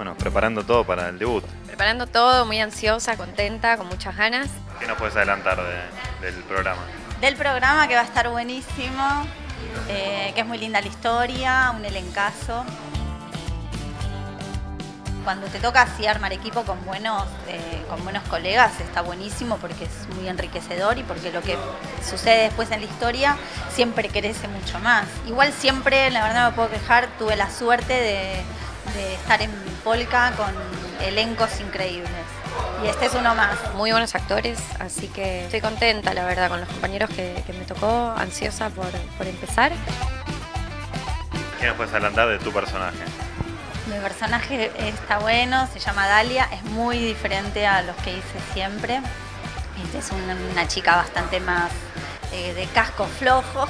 Bueno, preparando todo para el debut. Preparando todo, muy ansiosa, contenta, con muchas ganas. ¿Qué nos puedes adelantar del programa? Del programa, que va a estar buenísimo, que es muy linda la historia, un elencazo. Cuando te toca así armar equipo con buenos colegas está buenísimo porque es muy enriquecedor y porque lo que sucede después en la historia siempre crece mucho más. Igual siempre, la verdad no me puedo quejar, tuve la suerte de estar en Polka con elencos increíbles. Y este es uno más. Muy buenos actores, así que estoy contenta, la verdad, con los compañeros que me tocó, ansiosa por empezar. ¿Qué nos puedes adelantar de tu personaje? Mi personaje está bueno, se llama Dalia, es muy diferente a los que hice siempre. Es una chica bastante más de cascos flojos.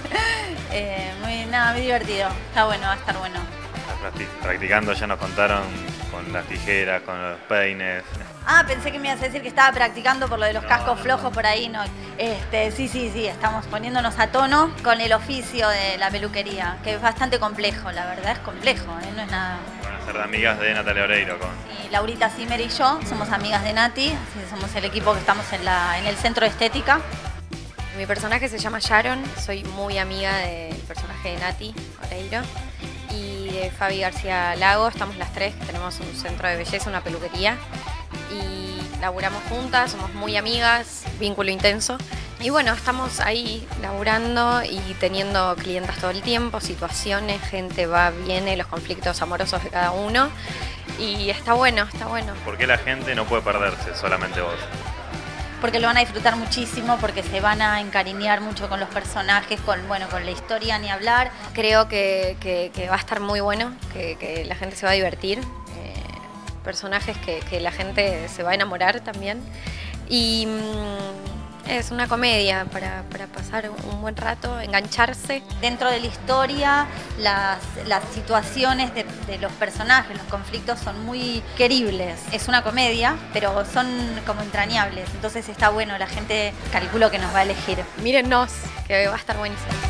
Muy divertido, está bueno, va a estar bueno. Practicando, ya nos contaron, con las tijeras, con los peines. Ah, pensé que me ibas a decir que estaba practicando por lo de los cascos flojos por ahí, no. Sí, estamos poniéndonos a tono con el oficio de la peluquería, que es bastante complejo, la verdad es complejo, no es nada. Van a ser de amigas de Natalia Oreiro. Y Laurita Zimmer y yo somos amigas de Nati, así que somos el equipo que estamos en el centro de estética. Mi personaje se llama Sharon, soy muy amiga del personaje de Nati Oreiro y de Fabi García Lago, estamos las tres, que tenemos un centro de belleza, una peluquería. Y laburamos juntas, somos muy amigas, vínculo intenso. Y bueno, estamos ahí laburando y teniendo clientas todo el tiempo, situaciones, gente va, viene, los conflictos amorosos de cada uno. Y está bueno, está bueno. ¿Por qué la gente no puede perderse, solamente vos? Porque lo van a disfrutar muchísimo, porque se van a encariñar mucho con los personajes, con la historia ni hablar. Creo que va a estar muy bueno, que la gente se va a divertir. Personajes que la gente se va a enamorar también y es una comedia para pasar un buen rato, engancharse. Dentro de la historia, las situaciones de los personajes, los conflictos son muy queribles. Es una comedia, pero son como entrañables, entonces está bueno, la gente calculo que nos va a elegir. Mírennos, que va a estar buenísimo.